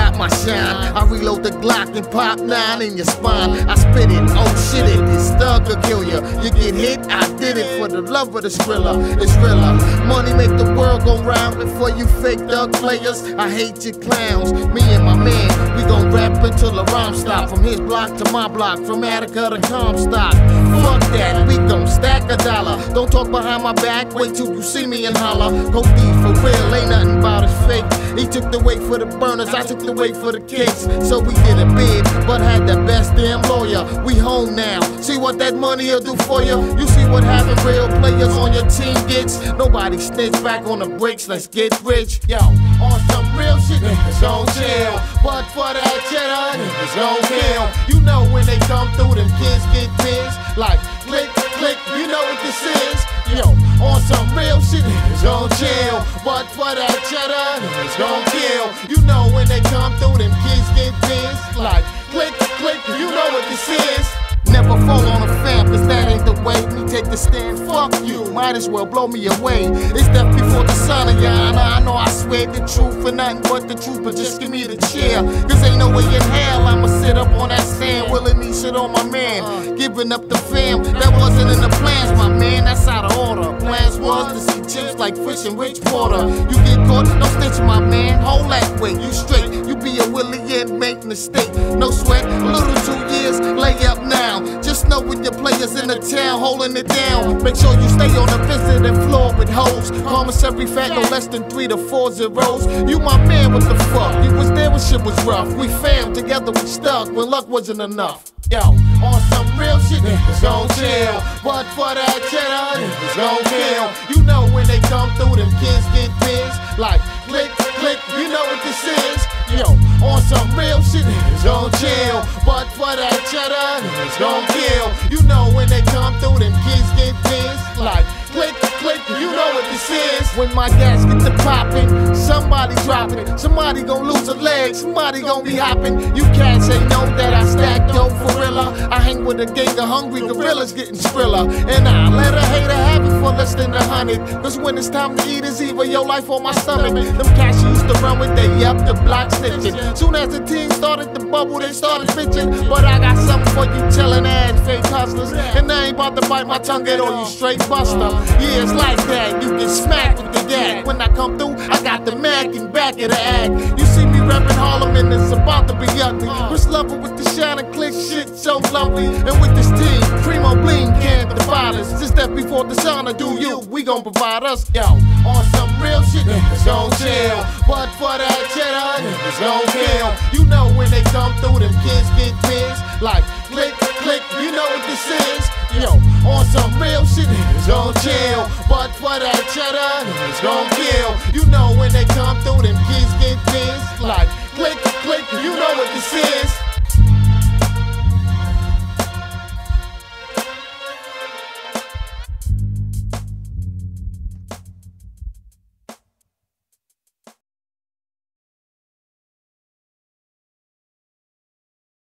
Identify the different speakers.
Speaker 1: got my shine. I reload the Glock and pop 9 in your spine. I spit it, oh shit it, this thug could kill you. You get hit, I did it for the love of the Skrilla. It's realer. Money make the world go round before you fake thug players. I hate you clowns. Me and my man, we gon' rap until the rhyme stop. From his block to my block, from Attica to Comstock. Fuck that, we gon' stack a dollar. Don't talk behind my back, wait till you see me and holler. Code D for real, ain't nothing about his fake. He took the weight for the burners, I took the weight for the case. So we did a bid, but had the best damn lawyer. We home now, see what that money'll do for you. You see what having real players on your team gets. Nobody snitch back on the brakes, let's get rich. Yo, on some real shit, niggas gon' chill. But for that cheddar, niggas gon' kill. You know when they come through, them kids get pissed. Like, click, click, you know what this is. Yo, on some real shit, niggas gon' chill. But for that cheddar, niggas gon' kill. You know when they come through, them kids get pissed. Like, click, click, you know what this is. Never fall on a fam, cause that ain't the way. We take the stand, fuck you, might as well blow me away. It's death before the sun of your honor. I know I swear the truth for nothing but the truth, but just give me the chair. Cause ain't no way in hell I'ma sit up on that sand, willing me shit on my man. Giving up the fam, that wasn't in the plans, my man, that's out of order. Plans was to see chips like fish in rich water. You get caught, don't snitch my man, hold that way, you straight. You be a willy and make a mistake, no sweat, a little 2 years, lay up now. Just know when your players in the town holding it down. Make sure you stay on the visiting floor with hoes. Commissary fat no less than 3 to 4 zeros. You my man, what the fuck? You was there when shit was rough. We fam together, we stuck when luck wasn't enough. Yo, on some real shit, niggas gon' chill. But for that cheddar, niggas gon' kill. You know when they come through, them kids get pissed. Like, click, click, you know what this is. Yo, on some real shit, niggas gon' chill. But for that cheddar, niggas gon' kill. You know when they come through, them kids get pissed. Like, click, click, you know what this is. When my gas get to poppin', somebody dropping it. Somebody gon' lose a leg, somebody gon' be hopping. You cats ain't know that I stack dope for real. I hang with a gang of hungry gorillas getting skrilla. And I let a hater have it for less than 100. Cause when it's time to eat, it's either your life on my stomach. Them cats you used to run with, they up the block snitching. Soon as the team started to bubble, they started bitching. But I got something for you chillin' ass fake hustlers. And I ain't about to bite my tongue, get on you straight buster. Yeah, it's like that, you get smacked with the gag. When I come through, I got the mag in back of the act. You see me reppin' Harlem and it's about to be ugly. Chris Lover with the shine and click shit so lovely. And with this team, Primo Bling can't divide us. Just that before the sun do you, we gon' provide us. Yo, on some real shit, niggas gon' chill. But for that cheddar, niggas gon' kill. You know when they come through, them kids get pissed. Like, click, click, you know what this is. Yo, on some real shit, niggas gon' chill. But for that cheddar, niggas gon' kill. You know when they come through, them kids get pissed. Like,